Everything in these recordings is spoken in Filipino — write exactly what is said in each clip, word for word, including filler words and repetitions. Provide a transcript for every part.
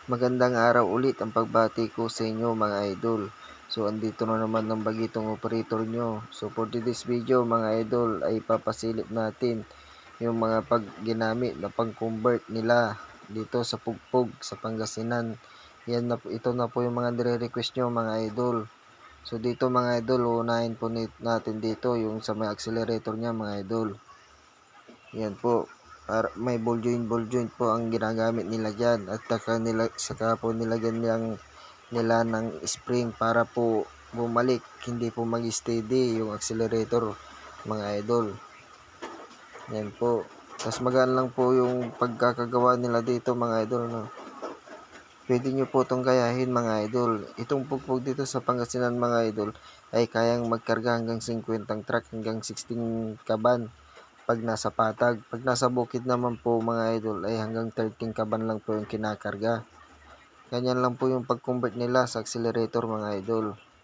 Magandang araw ulit ang pagbati ko sa inyo mga idol. So andito na naman ang bagitong operator nyo. So for today's video mga idol ay papasilip natin yung mga pag ginamit na pang-convert nila dito sa Pugpog sa Pangasinan. Yan na, ito na po yung mga nire-request nyo mga idol. So dito mga idol, unahin po natin dito yung sa may accelerator niya mga idol. Yan po. Para may ball joint ball joint po ang ginagamit nila diyan at saka nila saka po nilagyan niyang nila ng spring para po bumalik, hindi po mag-steady yung accelerator mga idol. Yan po. Tapos magaan lang po yung pagkakagawa nila dito mga idol, no. Pwede nyo po itong gayahin mga idol. Itong Pugpog dito sa Pangasinan mga idol ay kayang magkarga hanggang fifty truck hanggang sixteen kaban pag nasa patag. Pag nasa bukid naman po mga idol ay hanggang thirteen kaban lang po yung kinakarga. Ganyan lang po yung pag-convert nila sa accelerator mga idol.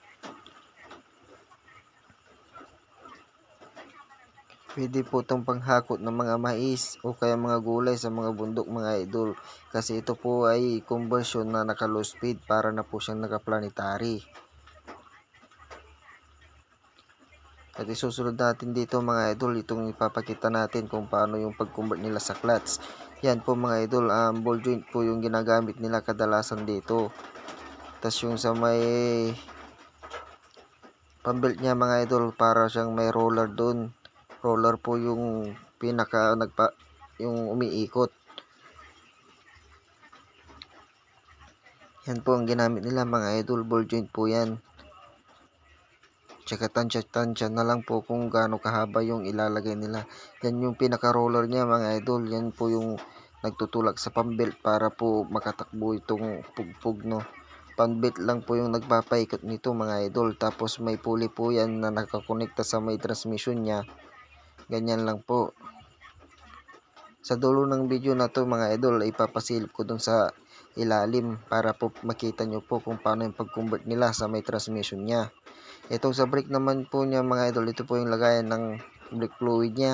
Pwede po itong panghakot ng mga mais o kaya mga gulay sa mga bundok mga idol. Kasi ito po ay conversion na naka low speed para na po siyang naka-planetary. At isusunod natin dito mga idol, itong ipapakita natin kung paano yung pag-convert nila sa clutch. Yan po mga idol, um, ball joint po yung ginagamit nila kadalasan dito. Tapos yung sa may pambelt niya mga idol, para siyang may roller doon. Roller po yung pinaka nagpa yung umiikot. Yan po ang ginamit nila mga idol, ball joint po yan. Tsaka tansya-tansya na lang po kung gaano kahaba yung ilalagay nila. Yan yung pinaka-roller niya mga idol. Yan po yung nagtutulak sa pambelt para po makatakbo itong Pugpog, no. Pambelt lang po yung nagpapaikot nito mga idol. Tapos may pulley po yan na nakakonekta sa may transmission niya. Ganyan lang po. Sa dulo ng video na to mga idol ay ipapasilip ko dun sa ilalim para po makita nyo po kung paano yung pag-convert nila sa may transmission niya. Itong sa brake naman po niya mga idol, ito po yung lagayan ng brake fluid niya.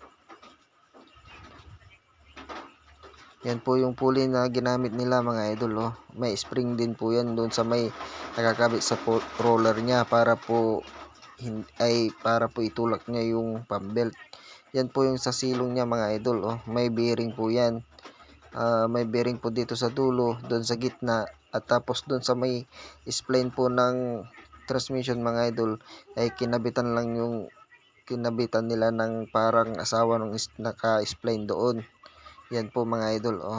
Yan po yung pulley na ginamit nila mga idol, oh. May spring din po yan doon sa may nakakabit sa roller niya para po ay para po itulak niya yung pambelt. Yan po yung sa silong niya mga idol, oh. May bearing po yan. Uh, may bearing po dito sa dulo, doon sa gitna, at tapos doon sa may spline po ng transmission mga idol ay kinabitan lang yung kinabitan nila ng parang asawa ng naka-spline doon. Yan po mga idol, oh.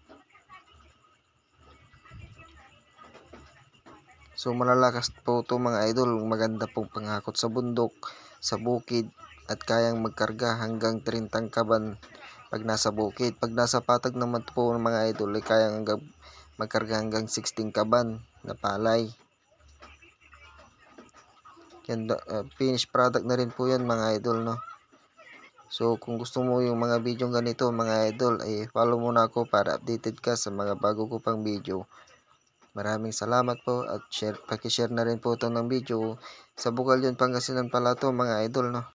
So malalakas po ito mga idol, maganda pong panghakot sa bundok, sa bukid, at kayang magkarga hanggang thirty kaban pag nasa bukid. Pag nasa patag naman po mga idol ay kayang hanggang magkarga hanggang sixteen kaban na palay. Yan, uh, finished product na rin po yan mga idol, no. So kung gusto mo yung mga video ganito mga idol ay follow muna ako para updated ka sa mga bago ko pang video. Maraming salamat po at share, paki-share na rin po ito ng video. Sa Bukalyon, Pangasinan pala to mga idol, no.